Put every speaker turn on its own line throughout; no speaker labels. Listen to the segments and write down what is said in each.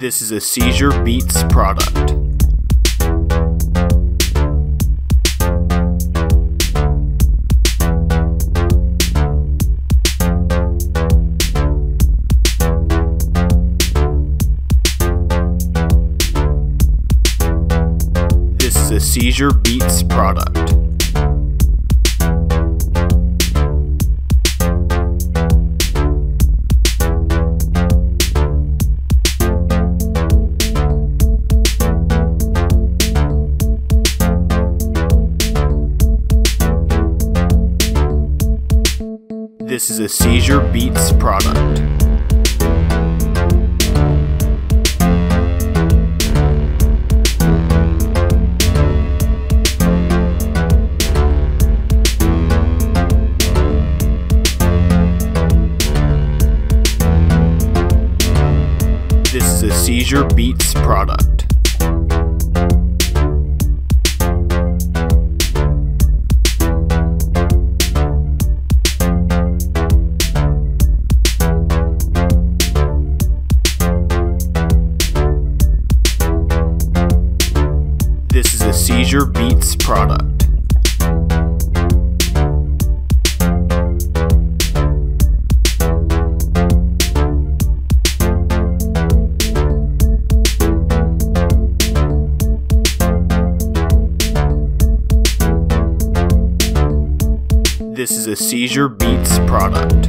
This is a Seizure Beats product. This is a Seizure Beats product. This is a Seizure Beats product. This is a Seizure Beats product. This is a Seizure Beats product. This is a Seizure Beats product.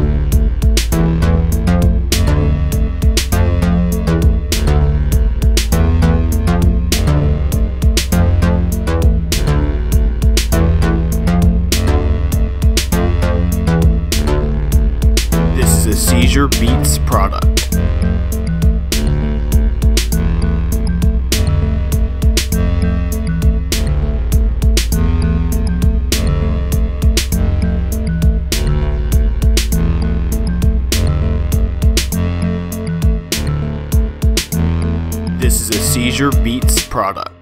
This is a Seizure Beats product. This is a Seizure Beats product.